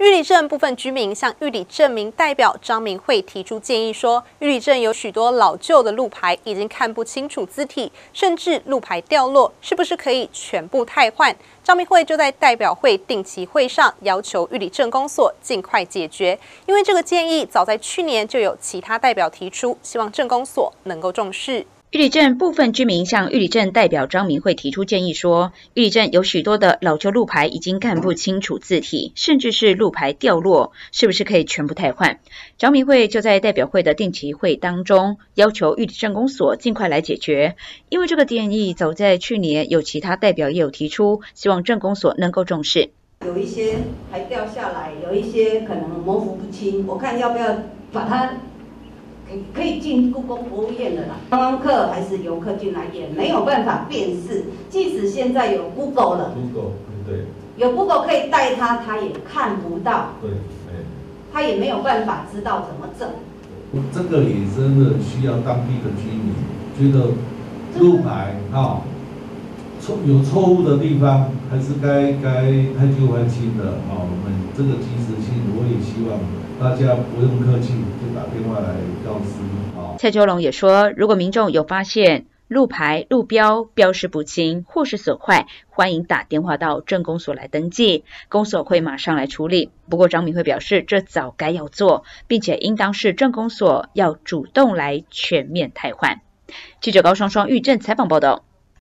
玉里镇部分居民向玉里镇民代表张明慧提出建议说，玉里镇有许多老旧的路牌已经看不清楚字体，甚至路牌掉落，是不是可以全部汰换？张明慧就在代表会定期会上要求玉里镇公所尽快解决，因为这个建议早在去年就有其他代表提出，希望镇公所能够重视。 玉里镇部分居民向玉里镇代表张明慧提出建议说，玉里镇有许多的老旧路牌已经看不清楚字体，甚至是路牌掉落，是不是可以全部汰换？张明慧就在代表会的定期会当中要求玉里镇公所尽快来解决，因为这个建议早在去年有其他代表也有提出，希望镇公所能够重视。 有一些还掉下来，有一些可能模糊不清，我看要不要把它可以进故宫博物院的啦，观光客还是游客进来也没有办法辨识。即使现在有 Google 了 ，Google 对， 有 Google 可以带他也看不到， 对， 他也没有办法知道怎么整。 这个也真的需要当地的居民觉得路牌有错误的地方，还是该太旧换新的我们这个及时性，我也希望大家不用客气，就打电话来告知。 蔡秋龙也说，如果民众有发现路牌、路标标示不清或是损坏，欢迎打电话到镇公所来登记，公所会马上来处理。不过张明慧表示，这早该要做，并且应当是镇公所要主动来全面汰换。记者高双双玉镇采访报道。